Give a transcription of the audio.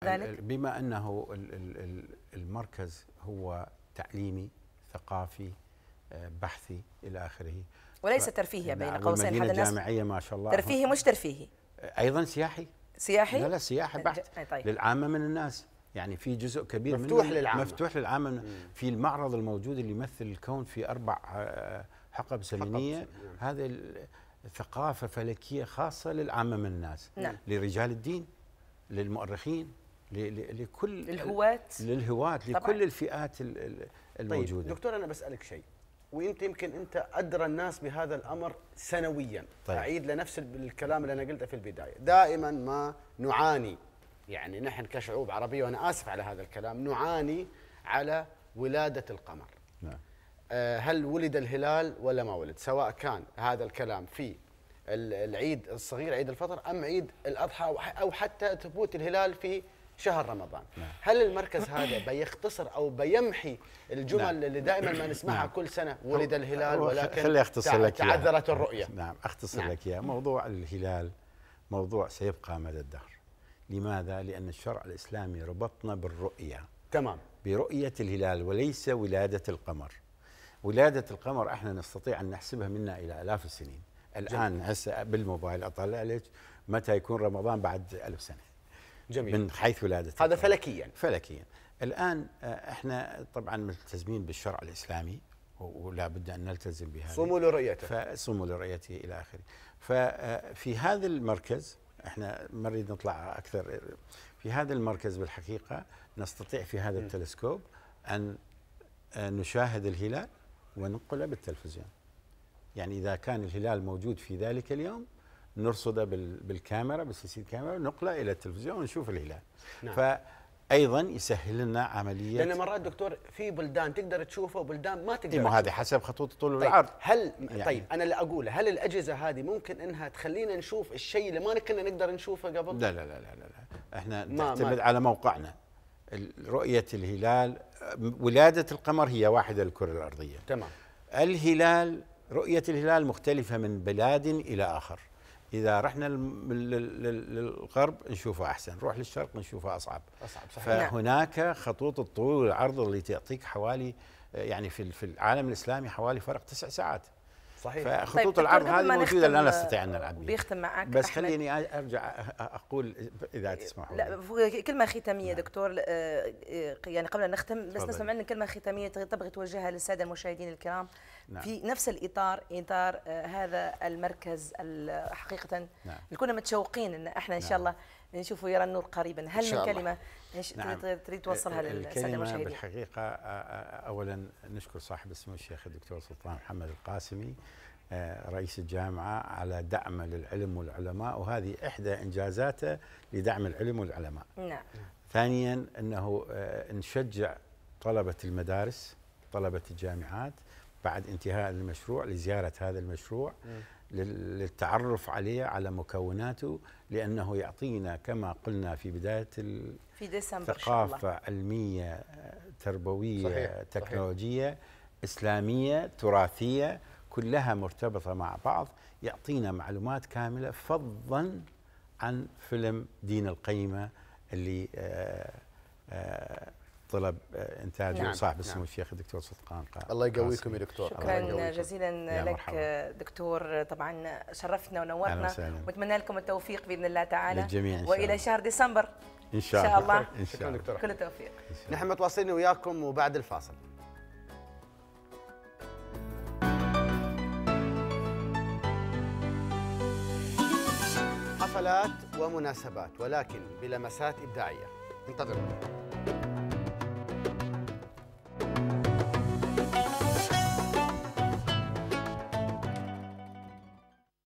ذلك؟ بما أنه المركز هو تعليمي ثقافي بحثي إلى آخره، وليس ترفيهي بين قوسين. المدينة الجامعية ما شاء الله ترفيهي مش ترفيهي، أيضا سياحي. سياحي؟ لا سياحي بحت. طيب. للعامة من الناس، يعني في جزء كبير مفتوح منه للعامة. مفتوح للعامة. في المعرض الموجود اللي يمثل الكون في 4 حقب زمنية، هذه ثقافة فلكية خاصة للعامة من الناس. نعم. لرجال الدين، للمؤرخين، لكل للهواة لكل الفئات الموجودة. طيب دكتور، أنا بسألك شيء، وانت يمكن انت ادرى الناس بهذا الامر سنويا. طيب. اعيد لنفس الكلام اللي انا قلته في البدايه، دائما ما نعاني، يعني نحن كشعوب عربيه، وانا اسف على هذا الكلام، نعاني على ولاده القمر. نعم. هل ولد الهلال ولا ما ولد؟ سواء كان هذا الكلام في العيد الصغير عيد الفطر ام عيد الاضحى او حتى ثبوت الهلال في شهر رمضان. نعم. هل المركز هذا بيختصر او بيمحي الجمل نعم. اللي دائما ما نسمعها نعم. كل سنه ولد الهلال ولكن خلي أختصر لك تعذرت الرؤيه؟ نعم أختصر نعم. لك إياه. موضوع الهلال موضوع سيبقى مدى الدهر. لماذا؟ لأن الشرع الإسلامي ربطنا بالرؤية. تمام. برؤية الهلال وليس ولادة القمر. ولادة القمر احنا نستطيع أن نحسبها منا إلى آلاف السنين. الآن هسه بالموبايل أطلع لك متى يكون رمضان بعد 1000 سنة. جميل. من حيث ولادة هذا القمر. فلكيا. الآن احنا طبعا ملتزمين بالشرع الإسلامي ولا بد أن نلتزم بهذا. صوموا لرؤيته. فصوموا لرؤيته إلى آخره. ففي هذا المركز احنا ما نريد نطلع أكثر. في هذا المركز بالحقيقة نستطيع في هذا التلسكوب أن نشاهد الهلال وننقله بالتلفزيون. يعني إذا كان الهلال موجود في ذلك اليوم نرصده بالكاميرا بالسي كاميرا وننقله إلى التلفزيون ونشوف الهلال. نعم. فأيضا يسهل لنا عملية، لأن مرات دكتور في بلدان تقدر تشوفه وبلدان ما تقدر تشوفه. هذه حسب خطوط الطول والعرض. طيب هل يعني طيب أنا اللي أقوله، هل الأجهزة هذه ممكن إنها تخلينا نشوف الشيء اللي ما كنا نقدر نشوفه قبل؟ لا لا لا لا لا. احنا نعتمد على موقعنا. رؤية الهلال، ولادة القمر هي واحدة للكرة الأرضية. تمام. الهلال، رؤية الهلال مختلفة من بلاد إلى آخر. إذا رحنا للغرب نشوفه أحسن، نروح للشرق نشوفه أصعب. صحيح. فهناك خطوط الطول والعرض اللي تعطيك حوالي، يعني في العالم الإسلامي حوالي فرق 9 ساعات. صحيح. فخطوط طيب العرض هذه موجودة لا نستطيع أن نلعب بها. بيختم معك بس أحمد. خليني أرجع أقول إذا تسمحوا. لا، كلمة ختامية دكتور، يعني قبل أن نختم بس نسمع منك كلمة ختامية تبغي توجهها للسادة المشاهدين الكرام. نعم. في نفس الإطار، إطار هذا المركز حقيقة. نعم. كنا متشوقين أن احنا إن شاء الله نشوفه يرى النور قريبا. هل من كلمة تريد توصلها للسادة المشاهدين؟ بالحقيقة أولا نشكر صاحب السمو الشيخ الدكتور سلطان محمد القاسمي رئيس الجامعة على دعمه للعلم والعلماء، وهذه إحدى إنجازاته لدعم العلم والعلماء. نعم. ثانيا أنه نشجع طلبة المدارس، طلبة الجامعات بعد انتهاء المشروع لزيارة هذا المشروع للتعرف عليه على مكوناته، لأنه يعطينا كما قلنا في بداية في ديسمبر ثقافة علمية تربوية. صحيح. تكنولوجية. صحيح. إسلامية تراثية كلها مرتبطة مع بعض، يعطينا معلومات كاملة فضلا عن فيلم دين القيمة اللي طلب إنتاجه. نعم. صاحب السمو الشيخ الدكتور سلطان. الله يقويكم يا دكتور. شكرا جزيلا لك دكتور، طبعا شرفتنا ونورتنا، ونتمنى لكم التوفيق بإذن الله تعالى للجميع وإلى شهر ديسمبر إن شاء الله. شكرا دكتور، كل التوفيق. نحن متواصلين وياكم وبعد الفاصل. حفلات ومناسبات ولكن بلمسات إبداعية، انتظروا.